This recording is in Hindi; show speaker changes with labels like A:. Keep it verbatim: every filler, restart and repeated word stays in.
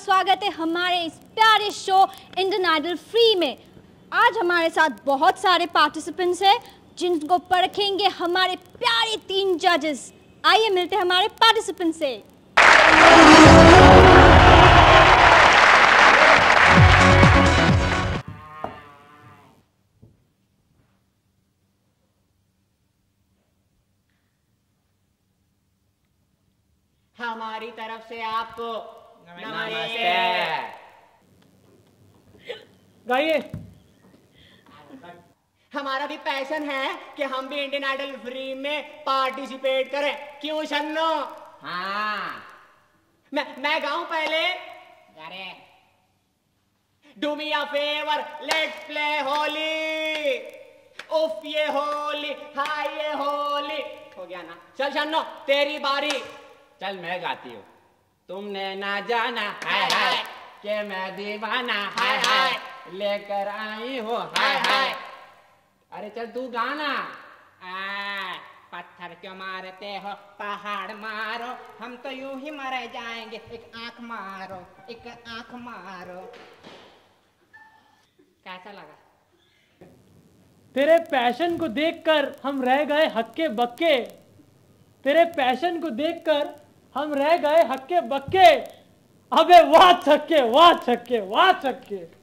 A: स्वागत है हमारे इस प्यारे शो इंडियन आइडल फ्री में। आज हमारे साथ बहुत सारे पार्टिसिपेंट्स हैं जिनको परखेंगे हमारे प्यारे तीन जजेस। आइए मिलते हैं हमारे पार्टिसिपेंट से।
B: हमारी तरफ से आपको नमस्ते।
C: गाइए।
B: हमारा भी पैशन है कि हम भी इंडियन आइडल फ्री में पार्टिसिपेट करें। क्यों शन्नो? हाँ, मैं मैं गाऊं पहले। अरे do me a favour, let's play Holi. उफ ये होली, हाय ये होली। हो गया ना? चल शन्नो तेरी बारी।
D: चल मैं गाती हूँ। तुमने ना जाना हाय हाय कि मैं दीवाना हाय हाय लेकर आई हो हाय हाय। अरे चल तू गाना।
E: आ, पत्थर क्यों मारते हो, पहाड़ मारो, हम तो यूं ही मर जाएंगे। एक आंख मारो, एक आंख मारो। कैसा लगा?
C: तेरे पैशन को देखकर हम रह गए हक्के बक्के। तेरे पैशन को देखकर हम रह गए हक्के बक्के। अबे वाह छक्के, वाह छक्के, वाह छक्के।